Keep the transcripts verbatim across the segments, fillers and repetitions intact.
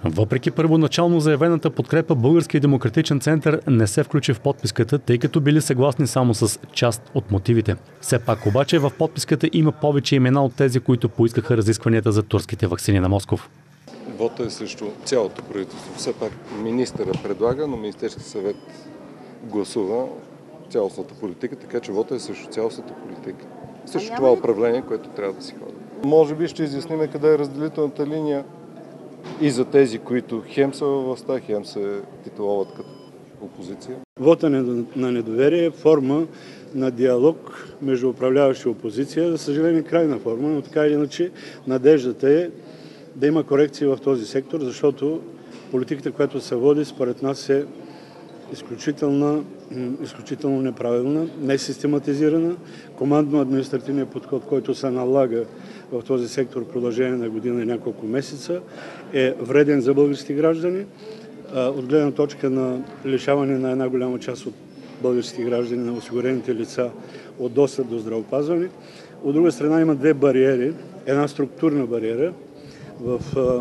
Въпреки първоначално заявената подкрепа, Българския демократичен център не се включи в подписката, тъй като били съгласни само с част от мотивите. Все пак обаче в подписката има повече имена от тези, които поискаха разискванията за турските ваксини на Москов. Вота е срещу цялото правителство. Все пак министъра предлага, но Министерски съвет гласува цялостната политика, така че вота е срещу цялостната политика. Също това управление, което трябва да си ходи. Може би ще изясним къде е разделителната линия и за тези, които хем са във властта, хем се титулуват като опозиция. Вота на недоверие е форма на диалог между управляваща и опозиция. За съжаление, крайна форма, но така или иначе надеждата е да има корекции в този сектор, защото политиката, която се води, според нас е изключително, изключително неправилна, несистематизирана. Командно-административният подход, който се налага в този сектор в продължение на година и няколко месеца, е вреден за българските граждани. От гледна точка на лишаване на една голяма част от българските граждани, на осигурените лица от достъп до здравеопазване. От друга страна има две бариери. Една структурна бариера в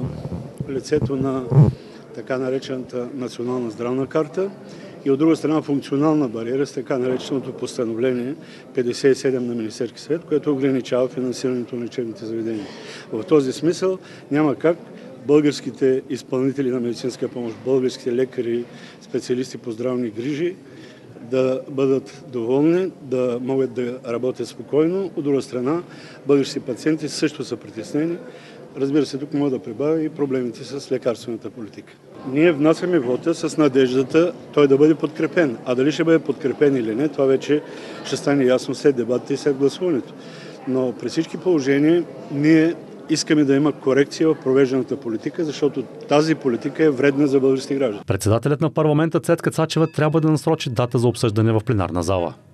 лицето на така наречената национална здравна карта и от друга страна функционална бариера с така нареченото постановление петдесет и седем на Министерски съвет, което ограничава финансирането на лечебните заведения. В този смисъл няма как българските изпълнители на медицинска помощ, българските лекари, специалисти по здравни грижи да бъдат доволни, да могат да работят спокойно. От друга страна, българските пациенти също са притеснени. Разбира се, тук мога да прибавя и проблемите с лекарствената политика. Ние внасяме вота с надеждата той да бъде подкрепен. А дали ще бъде подкрепен или не, това вече ще стане ясно след дебатите и след гласуването. Но при всички положения ние искаме да има корекция в провежданата политика, защото тази политика е вредна за българските граждани. Председателят на парламента Цецка Цачева трябва да насрочи дата за обсъждане в пленарна зала.